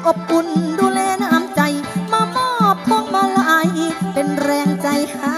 อบอุ่นดูแลน้ำใจมามอบพวงมาลัยเป็นแรงใจหา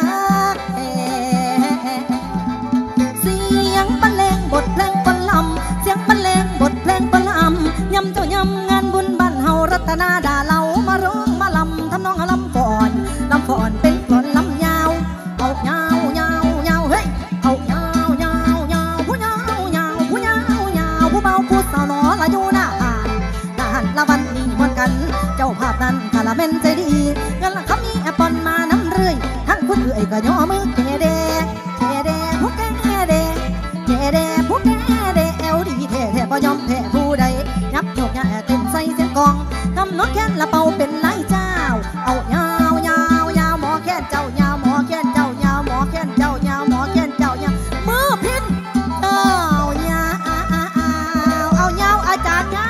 เสียงบรรเลงบทเพลงปลำเสียงบรรเลงบทเพลงปลำยำเจ้ายำงานบุญบ้านเฮารัตนาดาเหลามาร้องมาลำทำนองลำก่อนลำก่อนเป็นกลอนลำยาวเอายาวยาวยาวเฮ้ยเอายาวยาวยาวผู้ยาวยาวผู้ยาวยาวผู้เบาผู้สาวหนอละอยู่หน้าละวันนี้มวนกันเจ้าภาพนั้นถ้าละเป็นใจดีงั้นละเขามีแอปปอนมาน้ำเรื่อยทั้งคุณเอ๋ยก็ย่อมือแก่แดผู้แก่แดผู้แก่แดเอวดีแท้แท้บ่ยอมแพ้ผู้ใดยับโยกยาเต้นใส่เสียงกองทำนกแค้นละเป่าเป็นไล่เจ้าเอายาวยาวยาวหมอแค้นเจ้ายาวหมอแค้นเจ้ายาวหมอแค้นเจ้ายาวหมอแค้นเจ้ายาวมือพินเอายาวอาจารย์ยา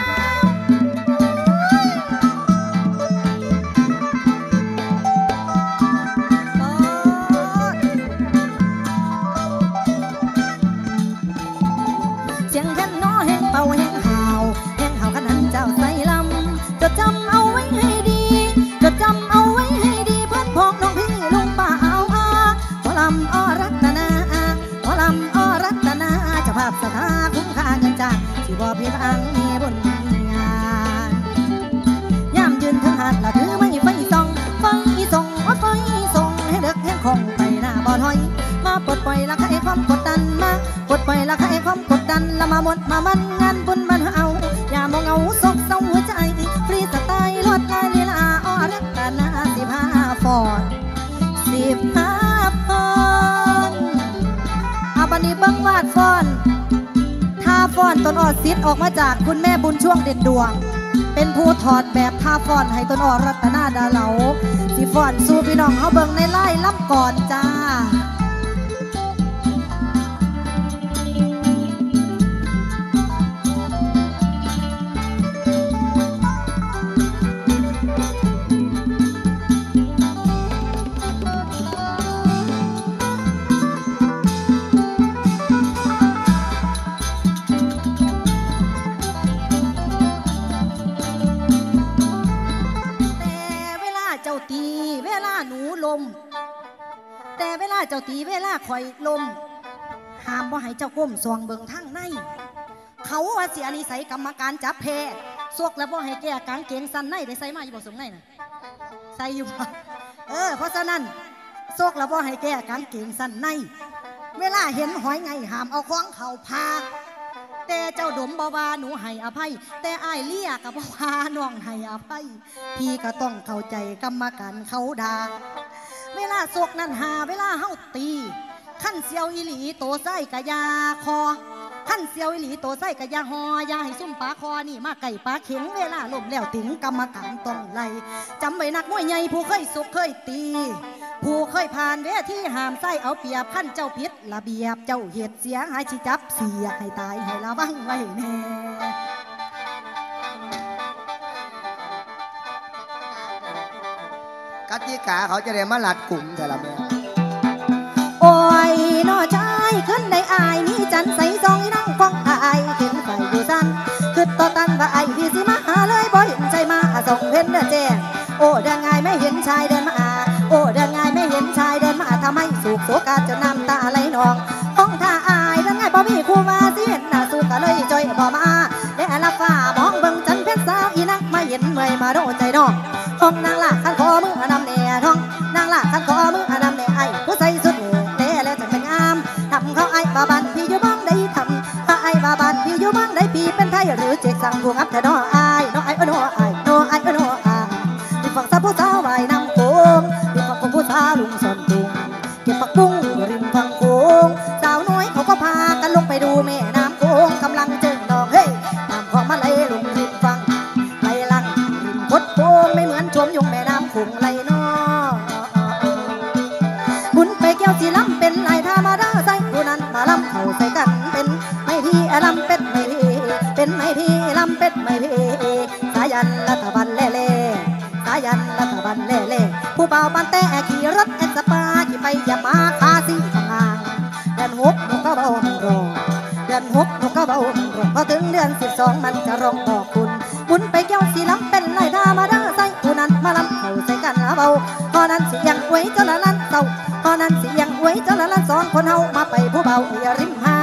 เป่าแห้งห่าวขนาดเจ้าใส่ลำจดจำเอาไว้ให้ดีจดจำเอาไว้ให้ดีเพื่อนพ้องน้องพี่ลุงป้าเอาหมอลำอรัตนาหมอลำอรัตนาเจ้าภาพสถาคุ้มค่าเงินจ้างที่บ่ผิดอังมีบนงานย่ำยืนทั้งหัดละถือไม่ไฟส่องให้เด็กแห้งคงไปหน้าบ่อถอยมาปลดปล่อยละใครความกดดันมาปลดปล่อยละใครความกดดันละมาหมดมามันงานบุญมันเอาอย่ามองเอาซกเศร้าหัวใจฟรีสไตล์ลวดลายลีลาอรัตนา15 ฟอนเอาบันนี้เบิ้งวาดฟอนท่าฟอนต้นอ้อซิดออกมาจากคุณแม่บุญช่วงเด่นดวงเป็นผู้ถอดแบบท่าฟอนให้ต้นอ้อรัตนาดาเหลาสิฟอนสู่พี่น้องเขาเบิ้งในไล่ล่ำก่อนจ้าแต่เวลาเจ้าตีเวลาคอยลมห้ามบ่ให้เจ้าก้มสวงเบิ่งทางในเขาว่าเสียนิสัยกรรมการจับแพ้ซวกแล้วบ่ให้แก้กางเกงสั้นในได้ใส่มาอยู่บ่สงในน่ะใส่อยู่บ่เพราะฉะนั้นซวกแล้วบ่ให้แก้กางเกงสั้นในเวลาเห็นหอยไงห้ามเอาของเขาพาแต่เจ้าดมบ่ว่าหนูให้อภัยแต่อ้ายเลี้ยก็บ่ว่าน้องให้อภัยพี่ก็ต้องเข้าใจกรรมการเขาด่าเวลาโศกนั่นหาเวลาเฮาตีขั้นเสียวอีหลีโตไส้กะยาคอขั้นเสียวอีหลีโตไส้กะยาหอยาให้ซุ่มปลาคอนี่มาไก่ปลาเข็งเวลาลมแล้วถึงกรรมการต้องไล่จำไว้นักมวยใหญ่ผู้เคยโศกเคยตีผู้เคยผ่านเวทีห้ามไส้เอาเปรียบขั้นเจ้าพิษระเบียบเจ้าเหตุเสียหายชิจับเสียให้ตายให้ระวังไว้แน่กติกาเขาจะได้มาหลัดกลุ่มแต่ละแม่โอ้ยน้อชายขึ้นในอายนี่จันใส่ซองอีนั่งฟังอายเห็นไฟอยู่สั้นคือต่อตันว่าไอพี่สิมาหาเลยบ่เห็นใจมาส่งเพ่นเดินแจ้งโอ้เดินไงไม่เห็นชายเดินมาโอ้เดินไงไม่เห็นชายเดินมาทำให้สุกโศกาจนน้ำตาไหลนองห้องท่าอายเดินไงบ่มีคู่มาสิเห็นหน้าสุกก็เลยจอยบ่มาได้ละฟ้ามองเบิ่งจันเพชรสาวอีนั่งมาเห็นเมื่อยมาโดนใจน้องห้องนางละขันคอมือนำแน่ท้องนางละขันคอมือนำแน่ไอ้ผู้ใส่สุดเล่แล้วจะเป็นงามทำเขาไอ้บาบันพี่อยู่บ้างได้ทำถ้าไอ้บาบันพี่อยู่บ้างได้พี่เป็นไทยหรือเจ๊กสั่งพวงอัพแต่น้อไอ้น้อไอ้น้อไอ้น้อไอ้น้อไอ้ที่ฝั่งสาวผู้สาวใบน้ำโขงที่ฝั่งผู้สาวลุงสนตุงเก็บผักบุ้งริมฝั่งโขงสาวน้อยเขาก็พากันลงไปดูแม่น้ำโขงกำลังเจิ่งดอกเฮ้ยน้ำของมาไหลลงริมฝั่งไหลลังริมคดโค้งไม่เหมือนชมยงแม่น้ำโขงไหลน้อบุญไปแก้วสีล้ำเป็นลายธรรมดาใส่ผู้นั้นมาล้ำเข้าใส่กันเป็นไม่พี่ล้ำเป็ดไม่พี่เป็นไม่พี่ล้ำเป็ดไม่พี่สายันรัฐบาลเล่เล่สายันรัฐบาลเล่เล่ผู้เบาปันแต่ขี่รถเอ็กซ์ปาขี่ไปอย่ามาคาสีทางางเดือน6นกก็เบามันร้องเดือน6นกก็เบามันร้องพอถึงเดือน12มันจะร้องบอกคุณมุนไปเกี่ยวสีลำเป็นไรดามาด้าใส่ผู้นั้นมาลำเข้าใส่กันละเบาพอนั้นสิยังไว้เจ้าละลันเศร้าพอนั้นสิยังไว้เจ้าละลันสองคนเฮามาไปผู้เบาอย่าริมหา